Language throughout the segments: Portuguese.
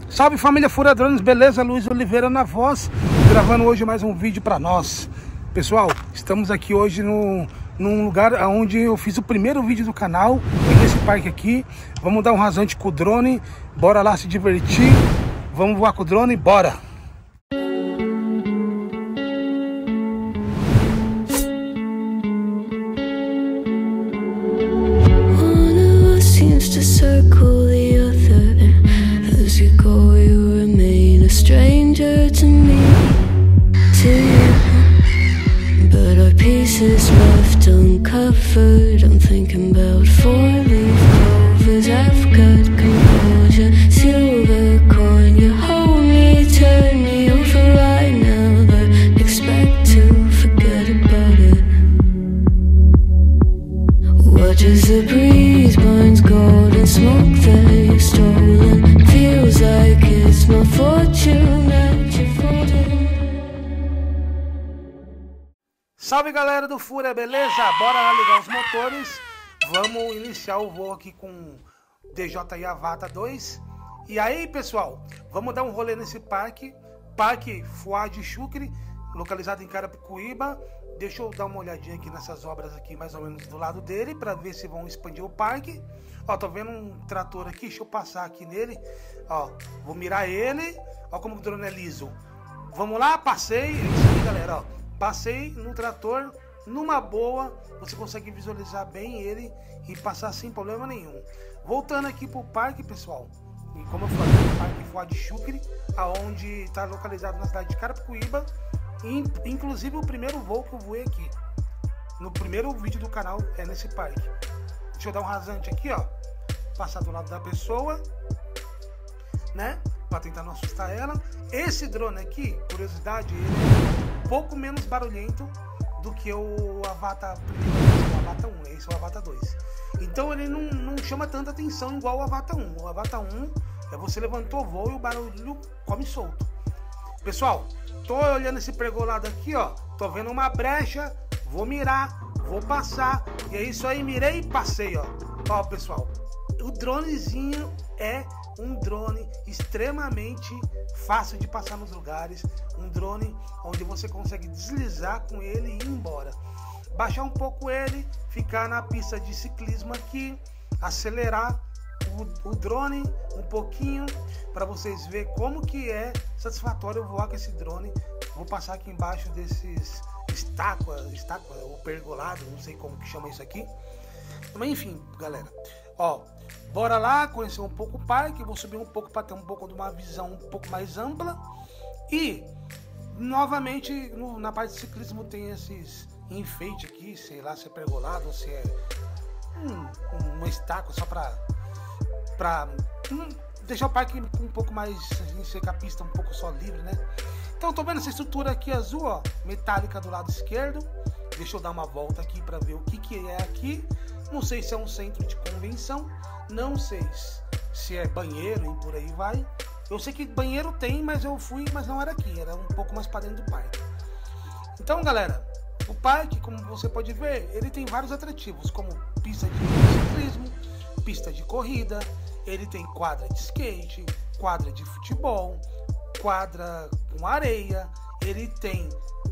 Salve família Fúria Drones, beleza? Luiz Oliveira na voz, gravando hoje mais um vídeo para nós. Pessoal, estamos aqui hoje num lugar onde eu fiz o primeiro vídeo do canal, nesse parque aqui. Vamos dar um rasante com o drone, bora lá se divertir, vamos voar com o drone, bora! To circle the other, and as you go you remain a stranger to me, to you. But our pieces left uncovered, I'm thinking about four-leaf clovers. I've got composure, silver coin, you hold me, turn me over right now, but expect to forget about it. Watch as the breeze burns gold and smoke that you've stolen. Feels like it's my fortune that you're folding. Salve galera do Fúria, beleza? Bora lá ligar os motores. Vamos iniciar o voo aqui com DJI Avata 2. E aí pessoal, vamos dar um rolê nesse parque. Parque Fuad Chucre, localizado em Carapicuíba. Deixa eu dar uma olhadinha aqui nessas obras aqui, mais ou menos do lado dele, para ver se vão expandir o parque. Ó, tô vendo um trator aqui, deixa eu passar aqui nele. Ó, vou mirar ele. Ó como o drone é liso. Vamos lá, passei. É isso aí, galera, ó. Passei no trator, numa boa. Você consegue visualizar bem ele e passar sem problema nenhum. Voltando aqui pro parque, pessoal. E como eu falei, o Parque Fuad Chucre, aonde está localizado na cidade de Carapicuíba. Inclusive o primeiro voo que eu voei aqui no primeiro vídeo do canal é nesse parque. Deixa eu dar um rasante aqui, ó, passar do lado da pessoa, né, para tentar não assustar ela. Esse drone aqui, curiosidade, ele é um pouco menos barulhento do que o Avata, o Avata 1, esse é o Avata 2. Então ele não chama tanta atenção igual o Avata 1. O Avata 1 é você levantou o voo e o barulho come solto. Pessoal, tô olhando esse pergolado aqui, ó. Tô vendo uma brecha, vou mirar, vou passar. E é isso aí, mirei e passei, ó. Ó, pessoal, o dronezinho é um drone extremamente fácil de passar nos lugares. Um drone onde você consegue deslizar com ele e ir embora. Baixar um pouco ele, ficar na pista de ciclismo aqui, acelerar o drone um pouquinho para vocês verem como que é satisfatório voar com esse drone. Vou passar aqui embaixo desses estátua ou pergolado, não sei como que chama isso aqui, mas enfim, galera, ó, bora lá conhecer um pouco o parque. Vou subir um pouco para ter um pouco de uma visão um pouco mais ampla. E novamente na parte de ciclismo tem esses enfeites aqui, sei lá se é pergolado ou se é uma estátua só para deixar o parque um pouco mais, assim, a pista um pouco só livre, né? Então tô vendo essa estrutura aqui azul, ó, metálica do lado esquerdo. Deixa eu dar uma volta aqui para ver o que é aqui. Não sei se é um centro de convenção, não sei se é banheiro e por aí vai. Eu sei que banheiro tem, mas eu fui, mas não era aqui, era um pouco mais para dentro do parque. Então galera, o parque, como você pode ver, ele tem vários atrativos, como pista de ciclismo, pista de corrida, ele tem quadra de skate, quadra de futebol, quadra com areia, ele tem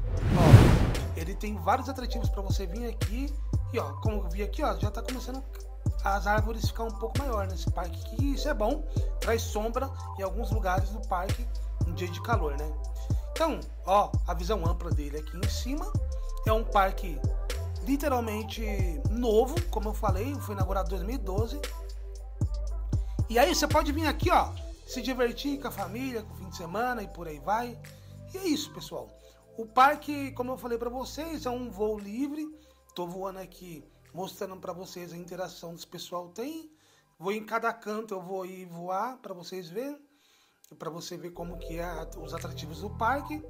vários atrativos para você vir aqui. E ó, como eu vi aqui, ó, já tá começando as árvores ficar um pouco maior nesse parque aqui. Isso é bom, traz sombra em alguns lugares do parque em dia de calor, né? Então, ó, a visão ampla dele aqui em cima. É um parque literalmente novo, como eu falei, foi inaugurado em 2012. E aí você pode vir aqui, ó, se divertir com a família, com o fim de semana e por aí vai. E é isso, pessoal. O parque, como eu falei para vocês, é um voo livre. Tô voando aqui, mostrando para vocês a interação dos pessoal tem. Vou em cada canto, eu vou ir voar para vocês verem. Para você ver como que é os atrativos do parque.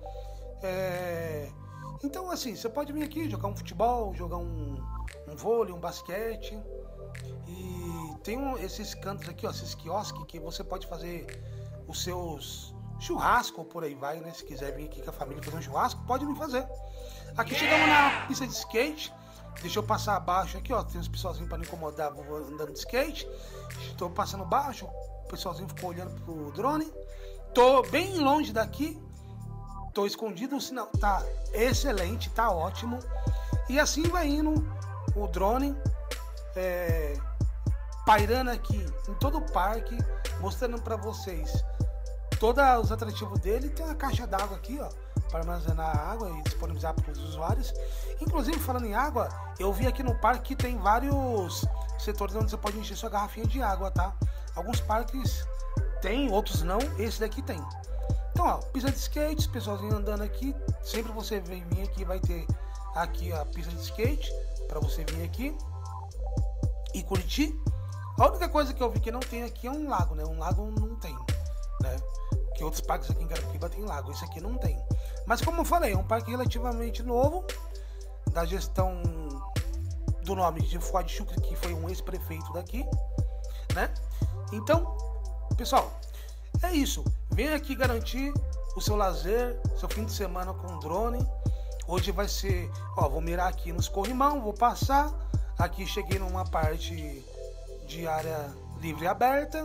Então assim, você pode vir aqui jogar um futebol, jogar um vôlei, um basquete. E tem esses cantos aqui, ó, esses quiosques que você pode fazer os seus churrasco ou por aí vai, né? Se quiser vir aqui com a família fazer um churrasco, pode vir fazer. Aqui chegamos na pista de skate. Deixa eu passar abaixo aqui, ó. Tem uns pessoalzinhos para não incomodar, vou andando de skate. Estou passando baixo, o pessoalzinho ficou olhando pro drone. Tô bem longe daqui. Tô escondido, o sinal tá excelente, tá ótimo. E assim vai indo o drone, pairando aqui em todo o parque, mostrando para vocês todos os atrativos dele. Tem uma caixa d'água aqui, ó, para armazenar água e disponibilizar para os usuários. Inclusive, falando em água, eu vi aqui no parque que tem vários setores onde você pode encher sua garrafinha de água, tá? Alguns parques tem, outros não, esse daqui tem. Então, ó, pista de skate, pessoalzinho andando aqui. Sempre você vem vir aqui, vai ter aqui a pista de skate para você vir aqui e curtir. A única coisa que eu vi que não tem aqui é um lago, né? Um lago não tem, né? Que outros parques aqui em Carapicuíba tem lago, esse aqui não tem. Mas como eu falei, é um parque relativamente novo, da gestão do nome de Fuad Chucre, que foi um ex-prefeito daqui, né? Então, pessoal, é isso. Vem aqui garantir o seu lazer, seu fim de semana com drone. Hoje vai ser, ó, vou mirar aqui nos corrimão, vou passar. Aqui cheguei numa parte de área livre e aberta.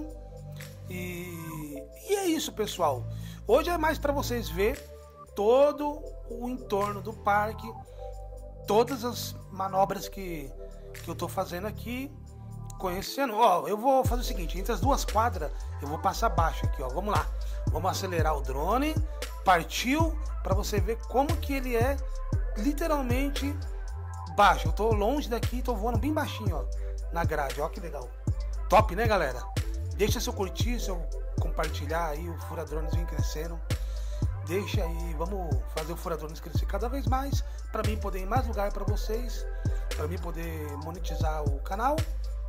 E é isso, pessoal. Hoje é mais para vocês ver todo o entorno do parque, todas as manobras que eu tô fazendo aqui, conhecendo. Ó, eu vou fazer o seguinte, entre as duas quadras eu vou passar baixo aqui, ó. Vamos lá. Vamos acelerar o drone. Partiu, para você ver como que ele é literalmente baixo. Eu tô longe daqui, tô voando bem baixinho, ó, na grade. Ó que legal. Top, né, galera? Deixa seu curtir, seu compartilhar aí, o Furadrones vem crescendo. Deixa aí, vamos fazer o Furadrones crescer cada vez mais, para mim poder ir em mais lugar para vocês, para mim poder monetizar o canal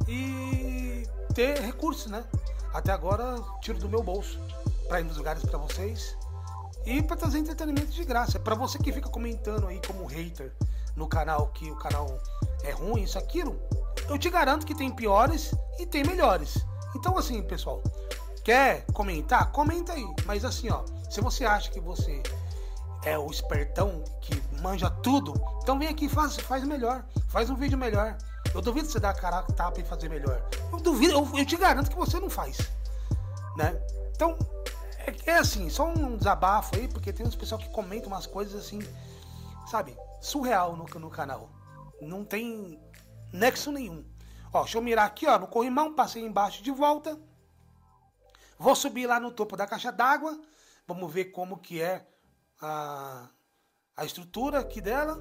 e ter recursos, né? Até agora tiro do meu bolso para ir nos lugares para vocês e para trazer entretenimento de graça. Para você que fica comentando aí como hater no canal que o canal é ruim, isso, aquilo, eu te garanto que tem piores e tem melhores. Então assim, pessoal, quer comentar? Comenta aí. Mas assim, ó, se você acha que você é o espertão que manja tudo, então vem aqui e faz melhor. Faz um vídeo melhor. Eu duvido você dar a cara a tapa e fazer melhor. Eu duvido, eu te garanto que você não faz, né? Então, é assim, só um desabafo aí, porque tem uns pessoal que comentam umas coisas assim, sabe, surreal no canal. Não tem nexo nenhum. Ó, deixa eu mirar aqui, ó, no corrimão, passei embaixo de volta. Vou subir lá no topo da caixa d'água. Vamos ver como que é a estrutura aqui dela.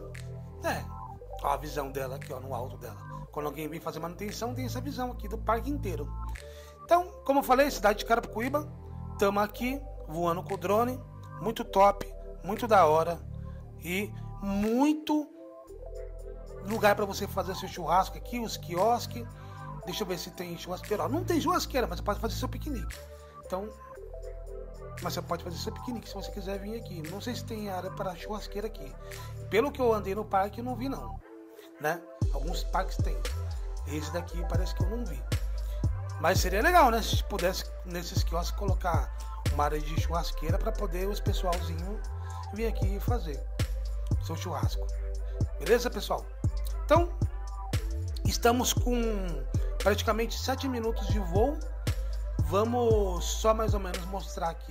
Ó, a visão dela aqui, ó, no alto dela. Quando alguém vem fazer manutenção, tem essa visão aqui do parque inteiro. Então, como eu falei, cidade de Carapicuíba. Estamos aqui voando com o drone. Muito top, muito da hora. E muito lugar para você fazer seu churrasco aqui, os quiosques. Deixa eu ver se tem churrasqueira. Ó, não tem churrasqueira, mas você pode fazer seu piquenique. Então, mas você pode fazer seu piquenique se você quiser vir aqui. Não sei se tem área para churrasqueira aqui. Pelo que eu andei no parque, eu não vi não, né? Alguns parques tem. Esse daqui parece que eu não vi. Mas seria legal, né? Se pudesse nesses quiosques colocar uma área de churrasqueira para poder os pessoalzinho vir aqui e fazer seu churrasco. Beleza, pessoal? Então, estamos com praticamente 7 minutos de voo. Vamos só mais ou menos mostrar aqui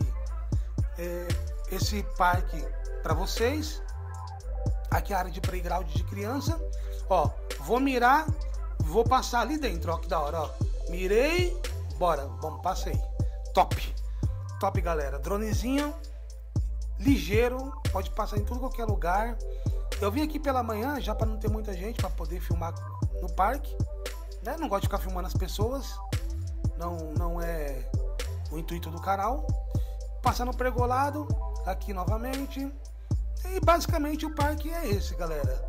esse parque para vocês. Aqui a área de playground de criança. Ó, vou mirar, vou passar ali dentro, ó, que da hora, ó. Mirei, bora, vamos, passei. Top, top, galera. Dronezinho ligeiro, pode passar em tudo qualquer lugar. Eu vim aqui pela manhã já para não ter muita gente, para poder filmar no parque, né? Não gosto de ficar filmando as pessoas. Não é o intuito do canal. Passando pregolado aqui novamente. E basicamente o parque é esse, galera.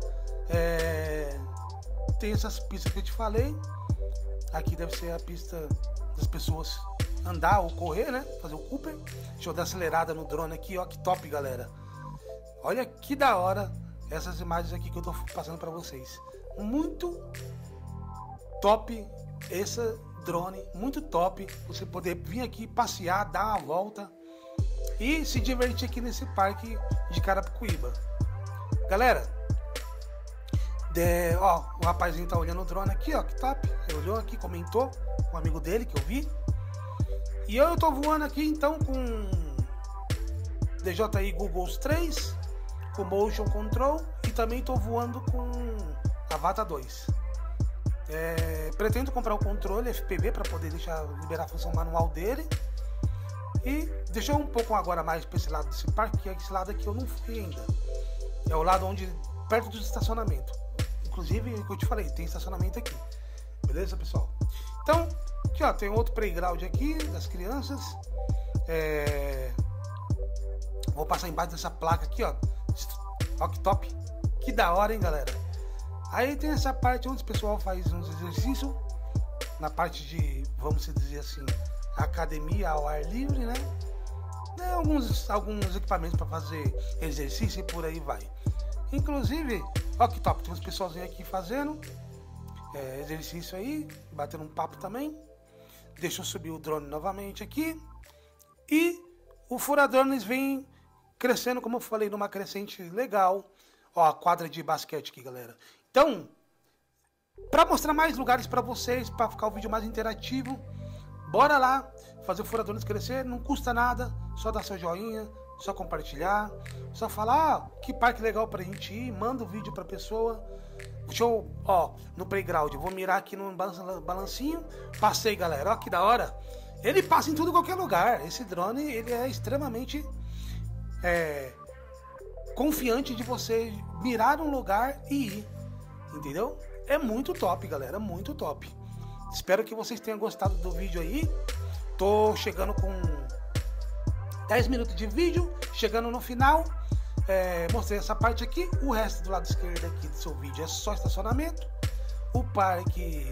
Tem essas pistas que eu te falei. Aqui deve ser a pista das pessoas andar ou correr, né? Fazer o Cooper. Deixa eu dar acelerada no drone aqui, ó. Que top, galera. Olha que da hora essas imagens aqui que eu tô passando para vocês. Muito top esse drone, muito top. Você poder vir aqui passear, dar uma volta e se divertir aqui nesse parque de Carapicuíba. Galera, Ó, o rapazinho tá olhando o drone aqui, ó, que top. Ele olhou aqui, comentou, um amigo dele que eu vi. E eu tô voando aqui então com DJI Google 3, com Motion Control, e também tô voando com Avata 2. Pretendo comprar o controle FPV para poder liberar a função manual dele. E deixa eu um pouco agora mais para esse lado desse parque, que esse lado aqui eu não fui ainda. É o lado onde, perto do estacionamento. Inclusive, o que eu te falei, tem estacionamento aqui. Beleza, pessoal? Então, aqui ó, tem outro playground aqui das crianças. Vou passar embaixo dessa placa aqui, ó. Ó que top. Que da hora, hein, galera? Aí tem essa parte onde o pessoal faz uns exercícios. Na parte de, vamos dizer assim, academia ao ar livre, né? Alguns equipamentos para fazer exercício e por aí vai. Inclusive, ó que top, tem uns pessoalzinhos aqui fazendo exercício aí, batendo um papo também. Deixa eu subir o drone novamente aqui. E o Furadrones vem crescendo, como eu falei, numa crescente legal. Ó, a quadra de basquete aqui, galera. Então, para mostrar mais lugares para vocês, para ficar o vídeo mais interativo, bora lá fazer o Furadrones crescer, não custa nada, só dar seu joinha, só compartilhar, só falar, que parque legal pra gente ir, manda o vídeo pra pessoa. Deixa eu, ó, no playground, eu vou mirar aqui no balancinho, passei, galera, ó que da hora. Ele passa em tudo qualquer lugar, esse drone, ele é extremamente confiante de você mirar um lugar e ir, entendeu? É muito top, galera, muito top. Espero que vocês tenham gostado do vídeo aí. Tô chegando com 10 minutos de vídeo, chegando no final. Mostrei essa parte aqui. O resto do lado esquerdo aqui do seu vídeo é só estacionamento. O parque,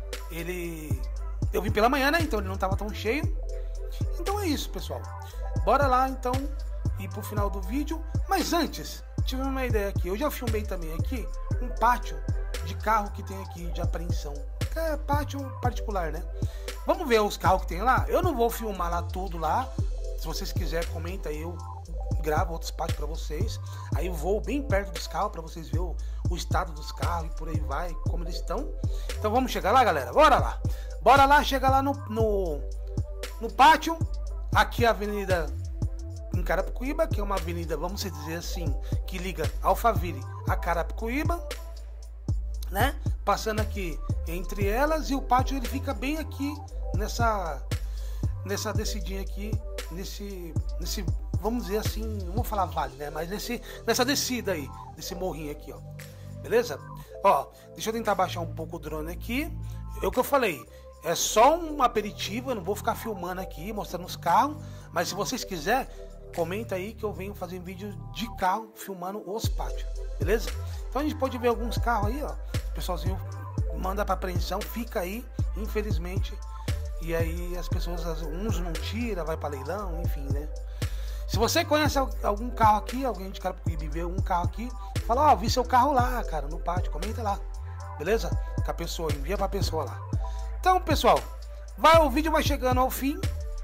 eu vim pela manhã, né? Então ele não tava tão cheio. Então é isso, pessoal. Bora lá então ir pro final do vídeo. Mas antes, tive uma ideia aqui. Eu já filmei também aqui um pátio de carro que tem aqui de apreensão. É pátio particular, né? Vamos ver os carros que tem lá. Eu não vou filmar lá tudo lá. Se vocês quiserem, comenta aí, eu gravo outros pátios para vocês. Aí eu vou bem perto dos carros para vocês verem o estado dos carros e por aí vai, como eles estão. Então vamos chegar lá, galera. Bora lá. Bora lá, chega lá no pátio. Aqui a avenida em Carapicuíba, que é uma avenida, vamos dizer assim, que liga Alphaville a Carapicuíba, né? Passando aqui entre elas, e o pátio ele fica bem aqui nessa descidinha aqui, nesse vamos dizer assim, não vou falar vale, né? Mas nessa descida aí, nesse morrinho aqui, ó. Beleza? Ó, deixa eu tentar baixar um pouco o drone aqui. É o que eu falei, é só um aperitivo, eu não vou ficar filmando aqui, mostrando os carros, mas se vocês quiserem, comenta aí que eu venho fazer vídeo de carro filmando os pátios, beleza? Então a gente pode ver alguns carros aí, ó. O pessoalzinho manda pra apreensão, fica aí, infelizmente. E aí as pessoas, uns não tira, vai pra leilão, enfim, né? Se você conhece algum carro aqui, alguém de Carapicuíba vê um carro aqui, fala, ó, vi seu carro lá, cara, no pátio, comenta lá, beleza? Com a pessoa, envia pra pessoa lá. Então, pessoal, o vídeo vai chegando ao fim.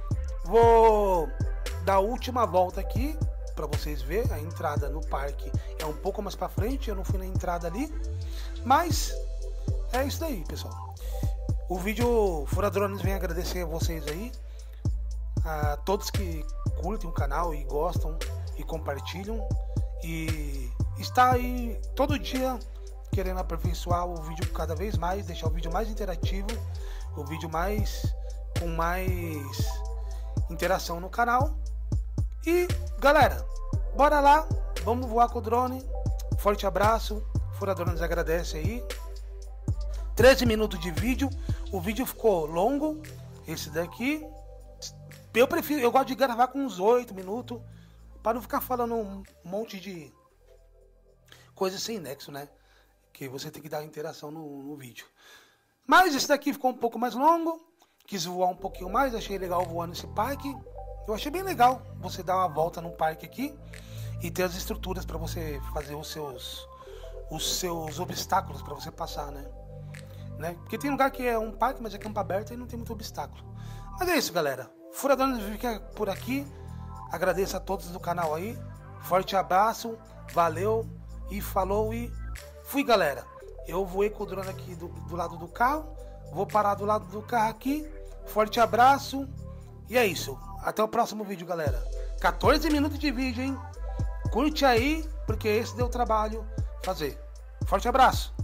Vou dar a última volta aqui pra vocês verem. A entrada no parque é um pouco mais pra frente, eu não fui na entrada ali. Mas é isso daí, pessoal. O vídeo Furadrones vem agradecer a vocês aí, a todos que curtem o canal e gostam e compartilham, e está aí todo dia querendo aperfeiçoar o vídeo cada vez mais, deixar o vídeo mais interativo, o vídeo com mais interação no canal. E galera, bora lá, vamos voar com o drone. Forte abraço, Furadrones agradece aí. 13 minutos de vídeo, o vídeo ficou longo, esse daqui. Eu gosto de gravar com uns 8 minutos, para não ficar falando um monte de coisa sem nexo, né? Que você tem que dar interação no vídeo. Mas esse daqui ficou um pouco mais longo, quis voar um pouquinho mais, achei legal voar nesse parque. Eu achei bem legal você dar uma volta no parque aqui e ter as estruturas para você fazer os seus obstáculos para você passar, né? Porque tem lugar que é um parque, mas é campo aberto e não tem muito obstáculo. Mas é isso, galera. Furadrones fica por aqui. Agradeço a todos do canal aí. Forte abraço, valeu e falou e fui, galera. Eu voei com o drone aqui do lado do carro. Vou parar do lado do carro aqui. Forte abraço. E é isso. Até o próximo vídeo, galera. 14 minutos de vídeo, hein? Curte aí, porque esse deu trabalho fazer. Forte abraço.